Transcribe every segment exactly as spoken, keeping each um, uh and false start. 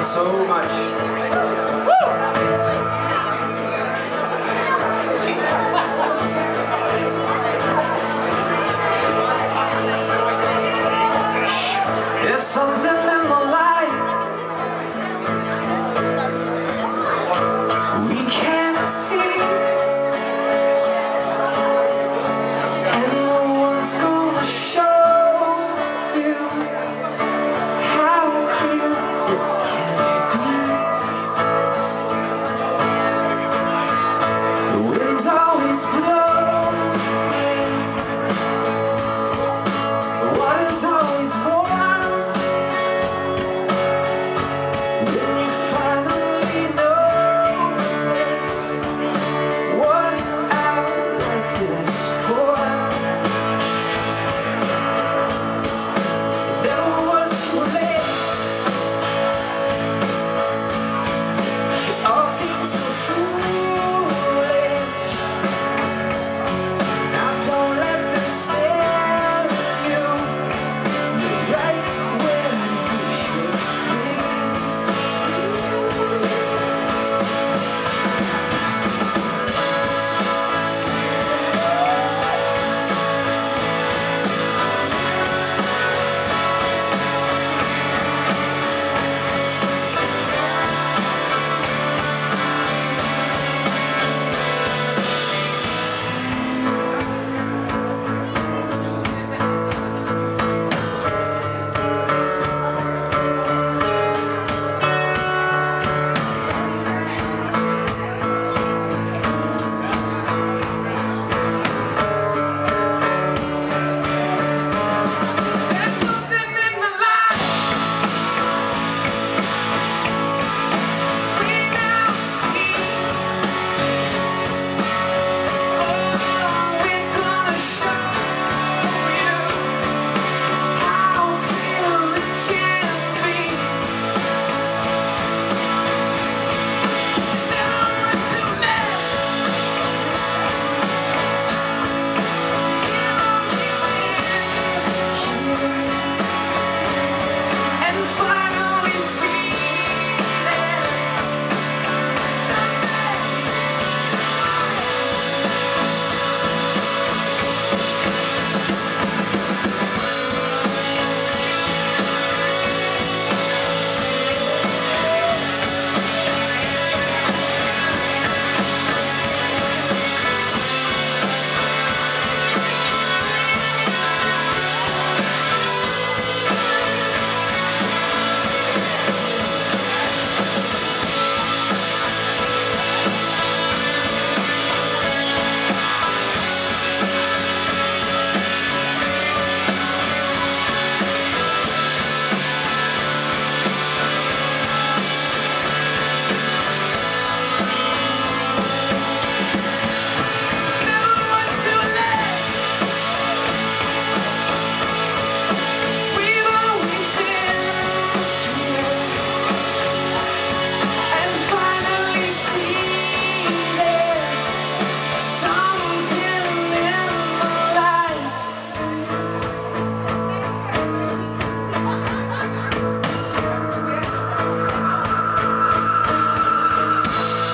guys so much. There's something in my life we can't see, and no one's gonna show you how clear it can be. The wind's always blowing, the water's always warm.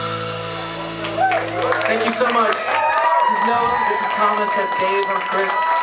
Thank you so much. This is Noah, this is Thomas, that's Dave, I'm Chris.